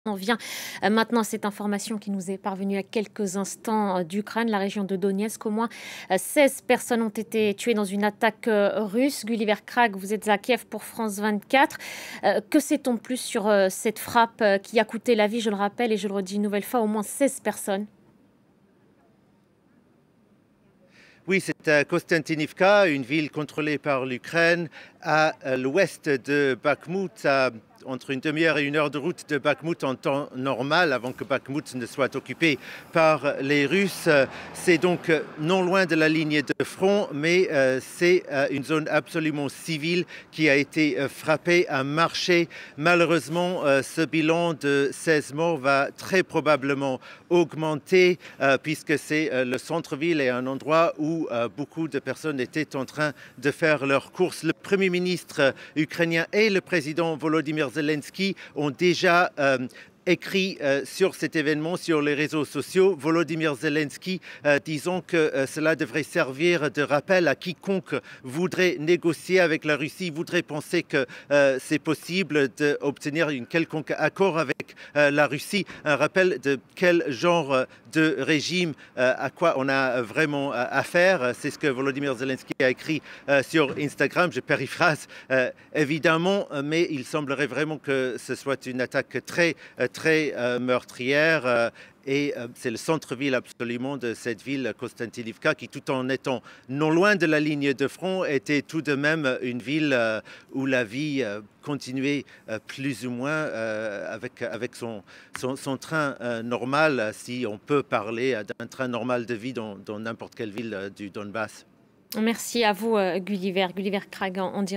On vient maintenant à cette information qui nous est parvenue à quelques instants d'Ukraine, la région de Donetsk. Au moins 16 personnes ont été tuées dans une attaque russe. Gulliver Krag, vous êtes à Kiev pour France 24. Que sait-on plus sur cette frappe qui a coûté la vie, je le rappelle et je le redis une nouvelle fois, au moins 16 personnes? Oui, c'est à Kostantinivka, une ville contrôlée par l'Ukraine, à l'ouest de Bakhmout, entre une demi-heure et une heure de route de Bakhmout en temps normal, avant que Bakhmout ne soit occupé par les Russes. C'est donc non loin de la ligne de front, mais c'est une zone absolument civile qui a été frappée à marché. Malheureusement, ce bilan de 16 morts va très probablement augmenter, puisque c'est le centre-ville et un endroit où beaucoup de personnes étaient en train de faire leurs courses. Le Premier ministre ukrainien et le président Volodymyr Zelensky ont déjà écrit sur cet événement sur les réseaux sociaux. Volodymyr Zelensky disant que cela devrait servir de rappel à quiconque voudrait négocier avec la Russie, voudrait penser que c'est possible d'obtenir un quelconque accord avec la Russie. Un rappel de quel genre de régime à quoi on a vraiment affaire. C'est ce que Volodymyr Zelensky a écrit sur Instagram. Je périphrase évidemment, mais il semblerait vraiment que ce soit une attaque très meurtrière. Et c'est le centre-ville absolument de cette ville, Kostantinivka, qui tout en étant non loin de la ligne de front, était tout de même une ville où la vie continuait plus ou moins avec son train normal, si on peut parler d'un train normal de vie dans n'importe quelle ville du Donbass. Merci à vous, Gulliver Krag, en direct.